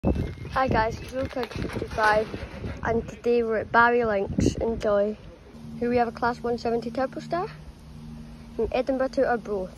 Hi guys, it's Real55 and today we're at Barry Links in Joy. Here we have a Class 170 Turbo Star from Edinburgh to Arbroath.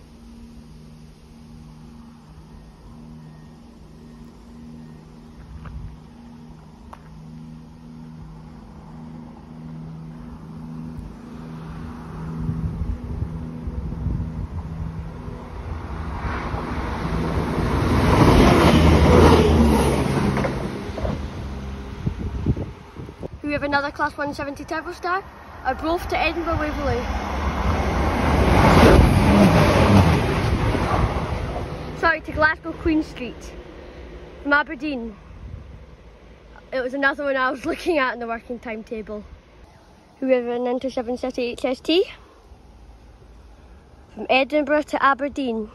We have another Class 170 Turbo Star, Arbroath to Edinburgh Waverley. Sorry, to Glasgow Queen Street. From Aberdeen. It was another one I was looking at in the working timetable. We have an Inter7 City HST. From Edinburgh to Aberdeen.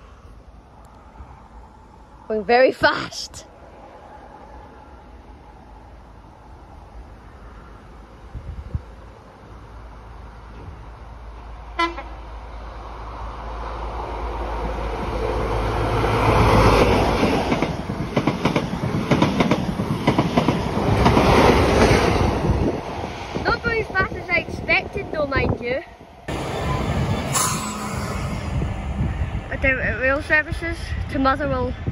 Going very fast. Not going as fast as I expected though, mind you. Down at rail services to Motherwell.